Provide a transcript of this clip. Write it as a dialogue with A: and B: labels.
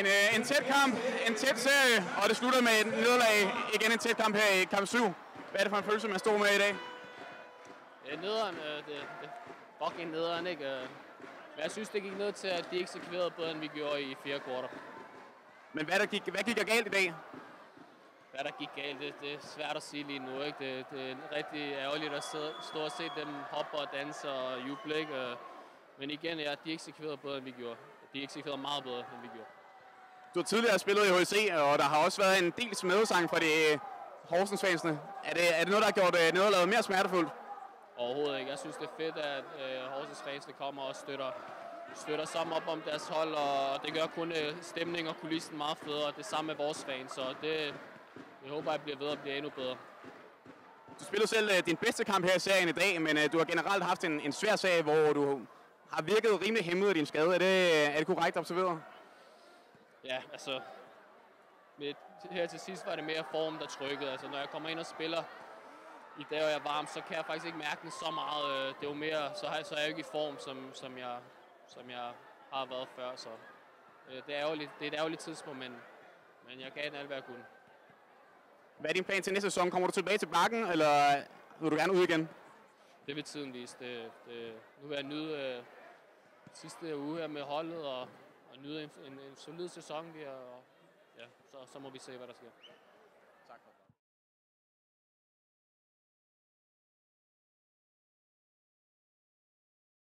A: En tæt kamp, en tæt serie, og det slutter med et nederlag. Igen en tæt kamp her i kamp 7. Hvad er det for en følelse, man står med i dag?
B: Det er nederen. Det fucking nederen, ikke? Men jeg synes, det gik ned til, at de ikke eksekverede bedre, end vi gjorde i 4 kvarter.
A: Men hvad gik der galt i dag?
B: Hvad der gik galt, det er svært at sige lige nu, ikke? Det er rigtig ærgerligt at stå og se dem hoppe og danse og juble, ikke? Men igen, ja, de eksekverede bedre, end vi gjorde. De eksekverede meget bedre, end vi gjorde.
A: Du har tidligere spillet i HC, og der har også været en del smedesang fra de Horsens-fansene. Er det noget, der har gjort nederlaget mere smertefuldt?
B: Overhovedet ikke. Jeg synes, det er fedt, at Horsens-fansene kommer og støtter sammen op om deres hold, og det gør kun stemningen og kulissen meget federe. Det samme med vores fans, så jeg håber, at det bliver ved at blive endnu bedre.
A: Du spillede selv din bedste kamp her i serien i dag, men du har generelt haft en svær sag, hvor du har virket rimelig hæmmet af din skade. Er det korrekt observeret?
B: Ja, altså her til sidst var det mere form, der trykkede. Altså når jeg kommer ind og spiller i dag, og jeg er varm, så kan jeg faktisk ikke mærke den så meget. Det er jo mere, så er jeg ikke i form, som jeg har været før. Så det er et ærgerligt tidspunkt, men jeg kan alt, hvad jeg kunne.
A: Hvad er din plan til næste sæson? Kommer du tilbage til bakken, eller vil du gerne ud igen?
B: Det vil tiden vise. Nu vil jeg nyde sidste uge her med holdet og nyde en solid sæson. Og ja, så må vi se, hvad der sker.